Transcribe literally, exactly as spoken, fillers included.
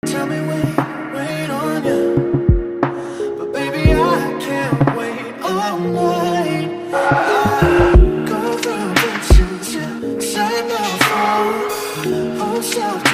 Tell me wait, wait on you, but baby I can't wait all night. I go through the to set the phone, hold yourself.